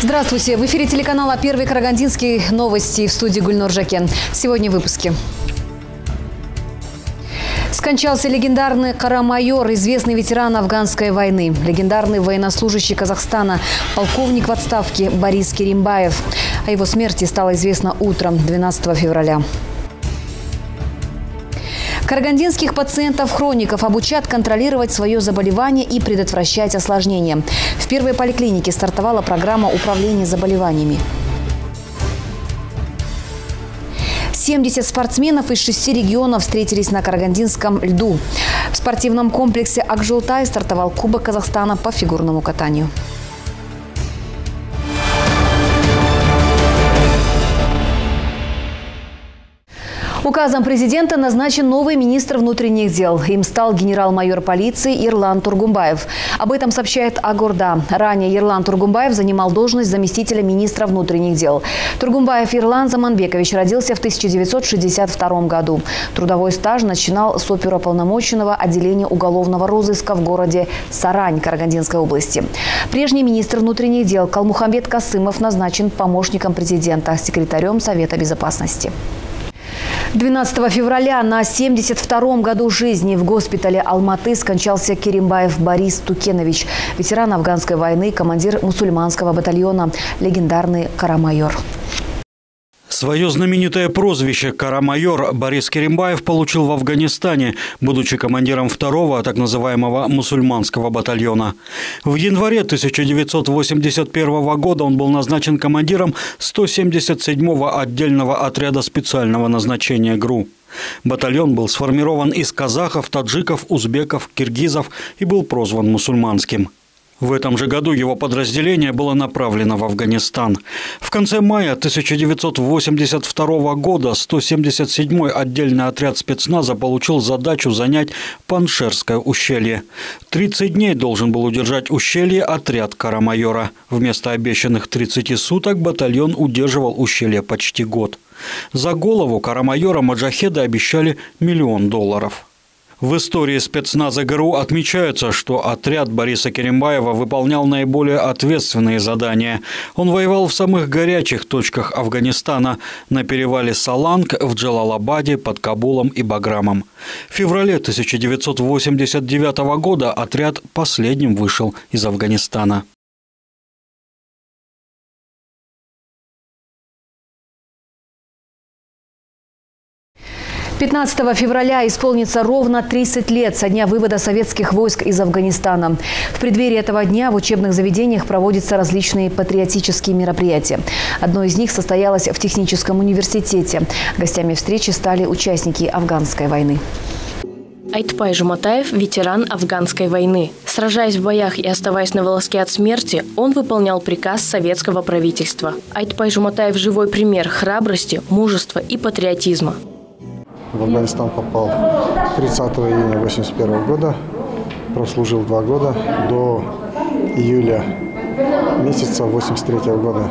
Здравствуйте! В эфире телеканала «Первый Карагандинский». Новости в студии Гульнур Жакен. Сегодня в выпуске. Скончался легендарный Кара-майор, известный ветеран афганской войны. Легендарный военнослужащий Казахстана, полковник в отставке Борис Керимбаев. О его смерти стало известно утром 12 февраля. Карагандинских пациентов-хроников обучат контролировать свое заболевание и предотвращать осложнения. В первой поликлинике стартовала программа управления заболеваниями. 70 спортсменов из 6 регионов встретились на карагандинском льду. В спортивном комплексе Акжолтай стартовал Кубок Казахстана по фигурному катанию. Указом президента назначен новый министр внутренних дел. Им стал генерал-майор полиции Ерлан Тургумбаев. Об этом сообщает Агорда. Ранее Ерлан Тургумбаев занимал должность заместителя министра внутренних дел. Тургумбаев Ерлан Заманбекович родился в 1962 году. Трудовой стаж начинал с оперуполномоченного отделения уголовного розыска в городе Сарань Карагандинской области. Прежний министр внутренних дел Калмухамбет Касымов назначен помощником президента, секретарем Совета безопасности. 12 февраля на 72-м году жизни в госпитале Алматы скончался Керимбаев Борис Тукенович, ветеран афганской войны, командир мусульманского батальона, легендарный Кара-майор. Свое знаменитое прозвище «Кара-майор» Борис Керимбаев получил в Афганистане, будучи командиром 2-го так называемого мусульманского батальона. В январе 1981 года он был назначен командиром 177-го отдельного отряда специального назначения ГРУ. Батальон был сформирован из казахов, таджиков, узбеков, киргизов и был прозван мусульманским. В этом же году его подразделение было направлено в Афганистан. В конце мая 1982 года 177-й отдельный отряд спецназа получил задачу занять Паншерское ущелье. 30 дней должен был удержать ущелье отряд Кара-майора. Вместо обещанных 30 суток батальон удерживал ущелье почти год. За голову Кара-майора маджахеды обещали $1 миллион. В истории спецназа ГРУ отмечается, что отряд Бориса Керимбаева выполнял наиболее ответственные задания. Он воевал в самых горячих точках Афганистана – на перевале Саланг, в Джалалабаде, под Кабулом и Баграмом. В феврале 1989 года отряд последним вышел из Афганистана. 15 февраля исполнится ровно 30 лет со дня вывода советских войск из Афганистана. В преддверии этого дня в учебных заведениях проводятся различные патриотические мероприятия. Одно из них состоялось в Техническом университете. Гостями встречи стали участники афганской войны. Айтпай Жуматаев – ветеран афганской войны. Сражаясь в боях и оставаясь на волоске от смерти, он выполнял приказ советского правительства. Айтпай Жуматаев – живой пример храбрости, мужества и патриотизма. В Афганистан попал 30 июня 1981 года, прослужил 2 года до июля месяца 1983 года.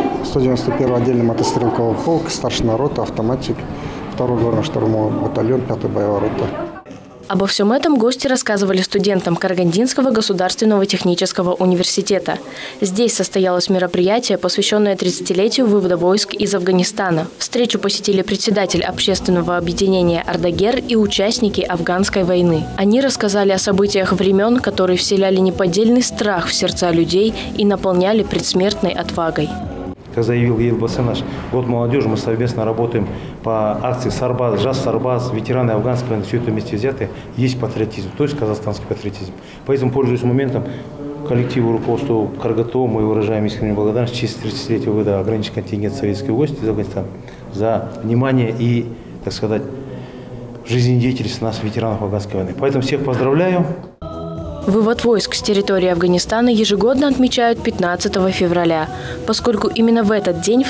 191 отдельный мотострелковый полк, старшина рота, автоматчик, 2-й горно-штурмовой батальон, 5-я боевая рота. Обо всем этом гости рассказывали студентам Карагандинского государственного технического университета. Здесь состоялось мероприятие, посвященное 30-летию вывода войск из Афганистана. Встречу посетили председатель общественного объединения «Ардагер» и участники афганской войны. Они рассказали о событиях времен, которые вселяли неподдельный страх в сердца людей и наполняли предсмертной отвагой. Как заявил Елбасы наш год молодежи, мы совместно работаем по акции «Сарбаз», «Жас Сарбаз», ветераны афганской войны, все это вместе взяты, есть патриотизм, то есть казахстанский патриотизм. Поэтому, пользуясь моментом, коллективу руководству Каргатова мы выражаем искреннюю благодарность в честь 30-летия вывода ограниченный контингент советских войск из Афганистана за внимание и, так сказать, жизнедеятельность нас, ветеранов афганской войны. Поэтому всех поздравляю. Вывод войск с территории Афганистана ежегодно отмечают 15 февраля, поскольку именно в этот день, в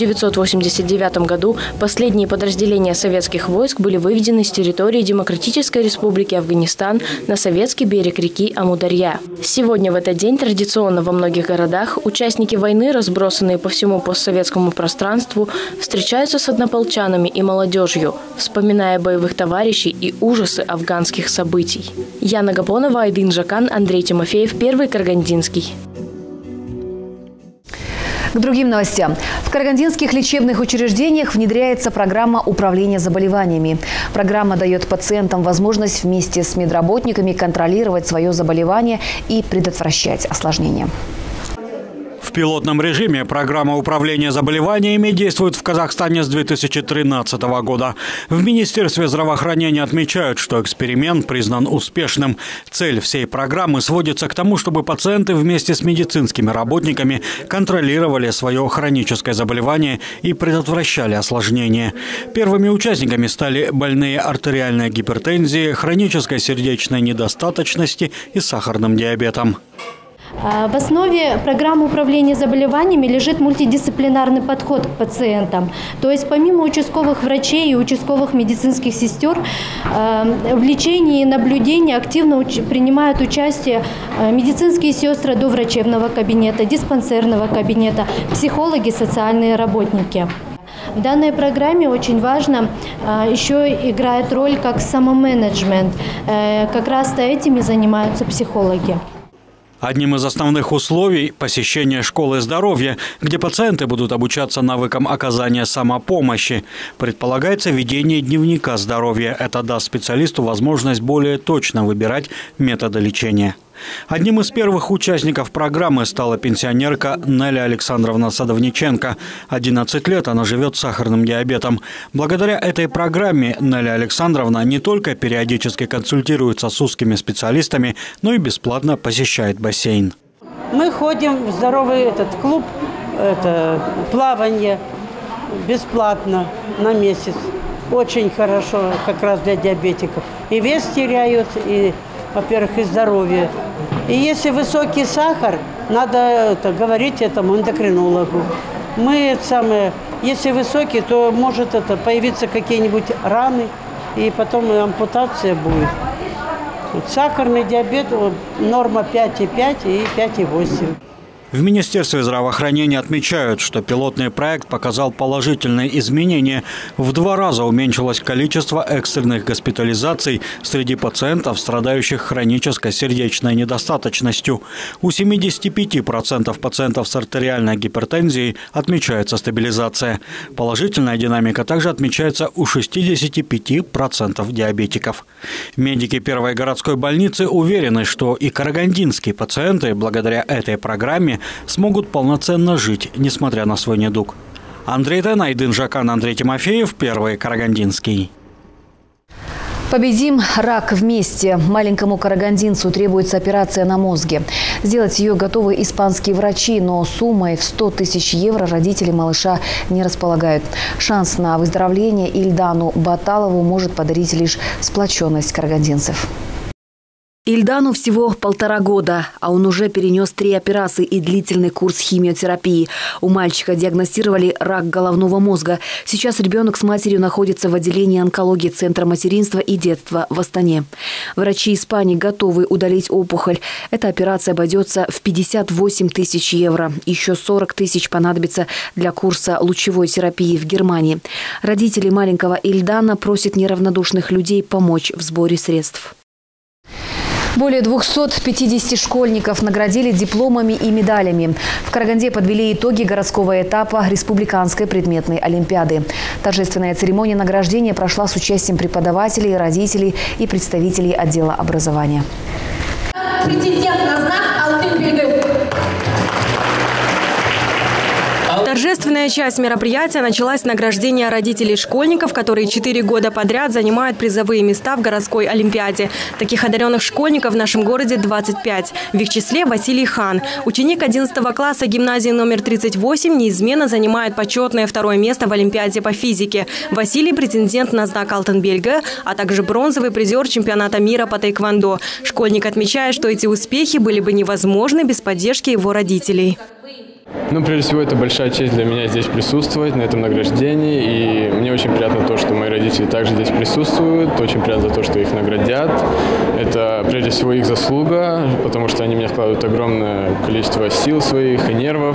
1989 году, последние подразделения советских войск были выведены с территории Демократической Республики Афганистан на советский берег реки Амударья. Сегодня в этот день традиционно во многих городах участники войны, разбросанные по всему постсоветскому пространству, встречаются с однополчанами и молодежью, вспоминая боевых товарищей и ужасы афганских событий. Яна Гапонова, Айдын Жакан, Андрей Тимофеев, Первый Карагандинский. К другим новостям. В карагандинских лечебных учреждениях внедряется программа управления заболеваниями. Программа дает пациентам возможность вместе с медработниками контролировать свое заболевание и предотвращать осложнения. В пилотном режиме программа управления заболеваниями действует в Казахстане с 2013 года. В Министерстве здравоохранения отмечают, что эксперимент признан успешным. Цель всей программы сводится к тому, чтобы пациенты вместе с медицинскими работниками контролировали свое хроническое заболевание и предотвращали осложнения. Первыми участниками стали больные артериальной гипертензией, хронической сердечной недостаточности и сахарным диабетом. В основе программы управления заболеваниями лежит мультидисциплинарный подход к пациентам. То есть помимо участковых врачей и участковых медицинских сестер, в лечении и наблюдении активно принимают участие медицинские сестры до врачебного кабинета, диспансерного кабинета, психологи, социальные работники. В данной программе очень важно еще играет роль как самоменеджмент. Как раз-то этими занимаются психологи. Одним из основных условий – посещение школы здоровья, где пациенты будут обучаться навыкам оказания самопомощи. Предполагается ведение дневника здоровья. Это даст специалисту возможность более точно выбирать методы лечения. Одним из первых участников программы стала пенсионерка Неля Александровна Садовниченко. 11 лет она живет с сахарным диабетом. Благодаря этой программе Неля Александровна не только периодически консультируется с узкими специалистами, но и бесплатно посещает бассейн. Мы ходим в здоровый клуб, плавание бесплатно на месяц. Очень хорошо как раз для диабетиков. И вес теряют, и, во-первых, и здоровье. И если высокий сахар, надо говорить этому эндокринологу. Если высокий, то может появиться какие-нибудь раны, и потом ампутация будет. Сахарный диабет, норма 5,5 и 5,8. В Министерстве здравоохранения отмечают, что пилотный проект показал положительные изменения. В 2 раза уменьшилось количество экстренных госпитализаций среди пациентов, страдающих хронической сердечной недостаточностью. У 75% пациентов с артериальной гипертензией отмечается стабилизация. Положительная динамика также отмечается у 65% диабетиков. Медики первой городской больницы уверены, что и карагандинские пациенты благодаря этой программе смогут полноценно жить, несмотря на свой недуг. Андрей Тен, Айдын Жакан, Андрей Тимофеев, Первый Карагандинский. Победим рак вместе. Маленькому карагандинцу требуется операция на мозге. Сделать ее готовы испанские врачи, но суммой в 100 тысяч евро родители малыша не располагают. Шанс на выздоровление Ильдану Баталову может подарить лишь сплоченность карагандинцев. Ильдану всего 1,5 года, а он уже перенес 3 операции и длительный курс химиотерапии. У мальчика диагностировали рак головного мозга. Сейчас ребенок с матерью находится в отделении онкологии Центра материнства и детства в Астане. Врачи Испании готовы удалить опухоль. Эта операция обойдется в 58 тысяч евро. Еще 40 тысяч понадобится для курса лучевой терапии в Германии. Родители маленького Ильдана просят неравнодушных людей помочь в сборе средств. Более 250 школьников наградили дипломами и медалями. В Караганде подвели итоги городского этапа Республиканской предметной олимпиады. Торжественная церемония награждения прошла с участием преподавателей, родителей и представителей отдела образования. Претендент на знак Алтын Белгі. Торжественная часть мероприятия началась с награждения родителей школьников, которые 4 года подряд занимают призовые места в городской олимпиаде. Таких одаренных школьников в нашем городе 25. В их числе Василий Хан. Ученик 11 класса гимназии номер 38 неизменно занимает почетное 2-е место в олимпиаде по физике. Василий – претендент на знак Алтын Белгі, а также бронзовый призер чемпионата мира по тайквондо. Школьник отмечает, что эти успехи были бы невозможны без поддержки его родителей. Прежде всего, это большая честь для меня здесь присутствовать, на этом награждении. И мне очень приятно то, что мои родители также здесь присутствуют. Очень приятно то, что их наградят. Это, прежде всего, их заслуга, потому что они мне вкладывают огромное количество сил своих и нервов.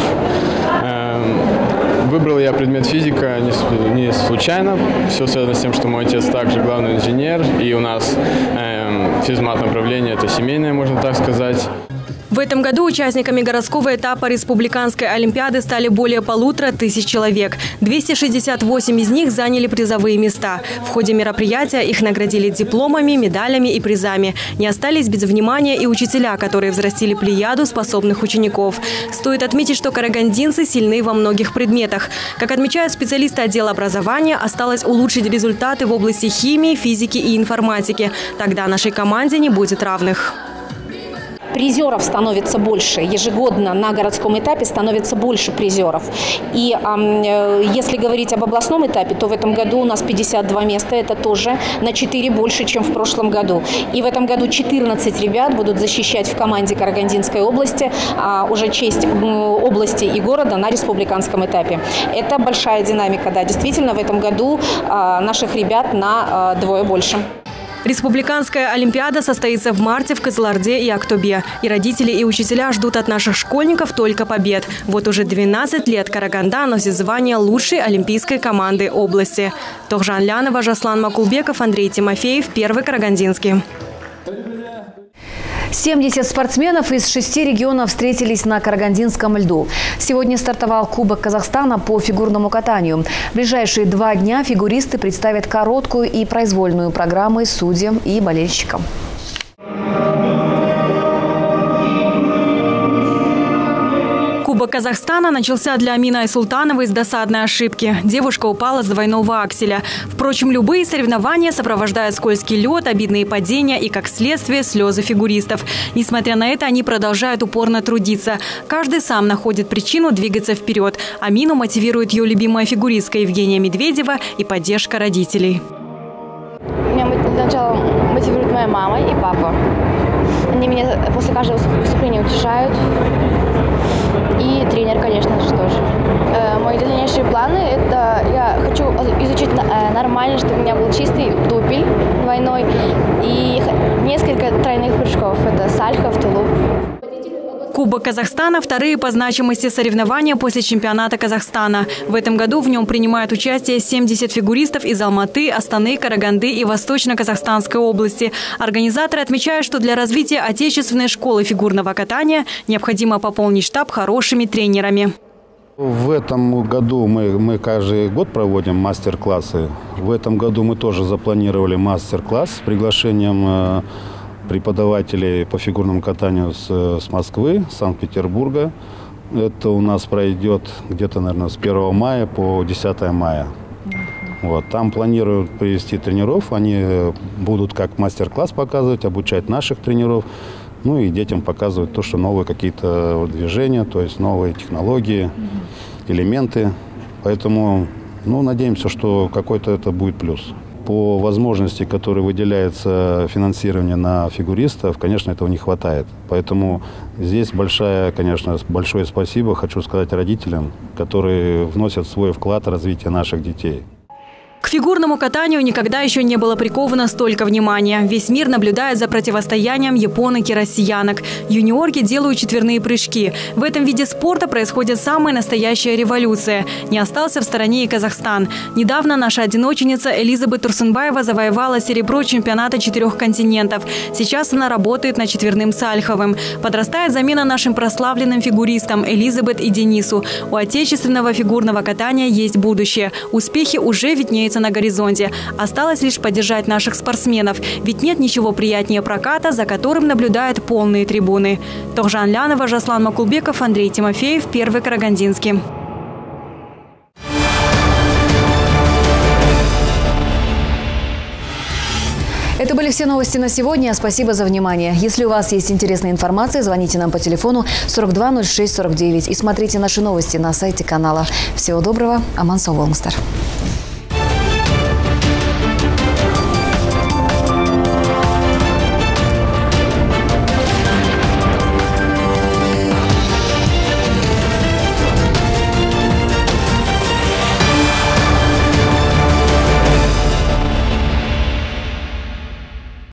Выбрал я предмет физика не случайно. Все связано с тем, что мой отец также главный инженер. И у нас физмат направление – это семейное, можно так сказать. В этом году участниками городского этапа Республиканской олимпиады стали более 1500 человек. 268 из них заняли призовые места. В ходе мероприятия их наградили дипломами, медалями и призами. Не остались без внимания и учителя, которые взрастили плеяду способных учеников. Стоит отметить, что карагандинцы сильны во многих предметах. Как отмечают специалисты отдела образования, осталось улучшить результаты в области химии, физики и информатики. Тогда нашей команде не будет равных. Призеров становится больше. Ежегодно на городском этапе становится больше призеров. И если говорить об областном этапе, то в этом году у нас 52 места. Это тоже на 4 больше, чем в прошлом году. И в этом году 14 ребят будут защищать в команде Карагандинской области уже честь области и города на республиканском этапе. Это большая динамика. Да, действительно, в этом году наших ребят на 2 больше. Республиканская олимпиада состоится в марте в Кызылорде и Актобе. И родители, и учителя ждут от наших школьников только побед. Вот уже 12 лет Караганда носит звание лучшей олимпийской команды области. Тохжан Лянова, Жаслан Макулбеков, Андрей Тимофеев, Первый Карагандинский. 70 спортсменов из 6 регионов встретились на карагандинском льду. Сегодня стартовал Кубок Казахстана по фигурному катанию. В ближайшие 2 дня фигуристы представят короткую и произвольную программы судьям и болельщикам. Кубок Казахстана начался для Амины Айсултановой с досадной ошибки. Девушка упала с двойного акселя. Впрочем, любые соревнования сопровождают скользкий лед, обидные падения и, как следствие, слезы фигуристов. Несмотря на это, они продолжают упорно трудиться. Каждый сам находит причину двигаться вперед. Амину мотивирует ее любимая фигуристка Евгения Медведева и поддержка родителей. Меня сначала мотивирует моя мама и папа. Они меня после каждого выступления утешают. И тренер, конечно же, тоже. Мои дальнейшие планы – это я хочу изучить нормально, чтобы у меня был чистый дупель двойной и несколько тройных прыжков. Это сальхов, тулуп. Кубок Казахстана – вторые по значимости соревнования после чемпионата Казахстана. В этом году в нем принимают участие 70 фигуристов из Алматы, Астаны, Караганды и Восточно-Казахстанской области. Организаторы отмечают, что для развития отечественной школы фигурного катания необходимо пополнить штаб хорошими тренерами. В этом году мы каждый год проводим мастер-классы. В этом году мы тоже запланировали мастер-класс с приглашением преподавателей по фигурному катанию с Москвы, Санкт-Петербурга. Это у нас пройдет где-то, наверное, с 1 мая по 10 мая. Вот. Там планируют привести тренеров. Они будут как мастер-класс показывать, обучать наших тренеров. Ну и детям показывать то, что новые какие-то движения, то есть новые технологии, элементы. Поэтому надеемся, что какой-то это будет плюс. По возможности, которой выделяется финансирование на фигуристов, конечно, этого не хватает. Поэтому здесь большое спасибо хочу сказать родителям, которые вносят свой вклад в развитие наших детей. К фигурному катанию никогда еще не было приковано столько внимания. Весь мир наблюдает за противостоянием японок и россиянок. Юниорки делают четверные прыжки. В этом виде спорта происходит самая настоящая революция. Не остался в стороне и Казахстан. Недавно наша одиноченица Элизабет Турсунбаева завоевала серебро чемпионата 4 континентов. Сейчас она работает над четверным сальховым. Подрастает замена нашим прославленным фигуристам Элизабет и Денису. У отечественного фигурного катания есть будущее. Успехи уже виднеются на горизонте. Осталось лишь поддержать наших спортсменов. Ведь нет ничего приятнее проката, за которым наблюдают полные трибуны. Тохжан Лянова, Жаслан Макулбеков, Андрей Тимофеев, Первый Карагандинский. Это были все новости на сегодня. Спасибо за внимание. Если у вас есть интересная информация, звоните нам по телефону 42 06 49 и смотрите наши новости на сайте канала. Всего доброго. Аман сау болыңыздар.